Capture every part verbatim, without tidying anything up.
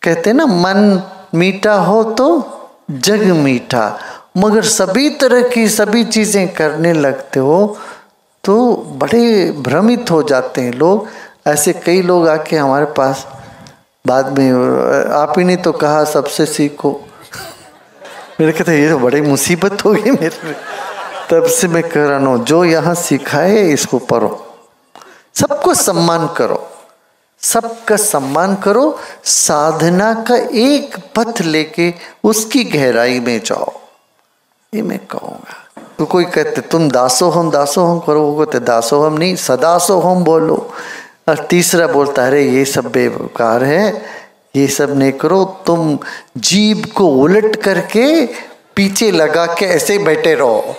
कहते हैं ना, मन मीठा हो तो जग मीठा, मगर सभी तरह की सभी चीज़ें करने लगते हो तो बड़े भ्रमित हो जाते हैं लोग। ऐसे कई लोग आके हमारे पास बाद में, आप ही ने तो कहा सबसे सीखो। मेरे कहते ये तो बड़ी मुसीबत हो गई मेरे। तब से मैं कह रहा हूँ जो यहाँ सिखाए इसको पढ़ो, सबको सम्मान करो, सबका सम्मान करो, साधना का एक पथ लेके उसकी गहराई में जाओ, ये मैं कहूँगा। तो कोई कहते तुम दासोहम दासोहम करो, वो कहते दासोहम नहीं सदासोहम बोलो। और तीसरा बोलता है अरे ये सब बेकार है, ये सब नहीं करो, तुम जीभ को उलट करके पीछे लगा के ऐसे बैठे रहो।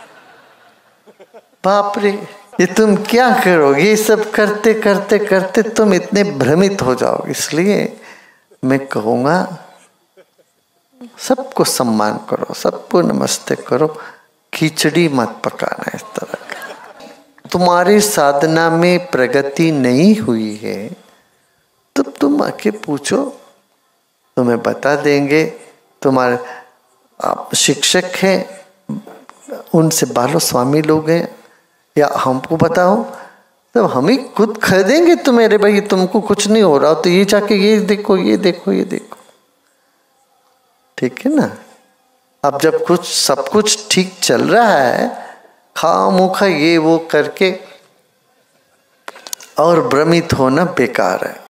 बाप रे, ये तुम क्या करोगे? ये सब करते करते करते तुम इतने भ्रमित हो जाओगे। इसलिए मैं कहूँगा सबको सम्मान करो, सबको नमस्ते करो, खिचड़ी मत पकाना इस तरह का। तुम्हारी साधना में प्रगति नहीं हुई है तब तुम आके पूछो, तुम्हें बता देंगे। तुम्हारे आप शिक्षक हैं, उनसे बालो स्वामी लोग हैं, या हमको बताओ तब हम ही खुद कह देंगे तुम्हें, अरे भाई तुमको कुछ नहीं हो रहा तो ये जाके ये देखो ये देखो ये देखो, ठीक है ना। अब जब कुछ सब कुछ ठीक चल रहा है, खामोखा ये वो करके और भ्रमित होना बेकार है।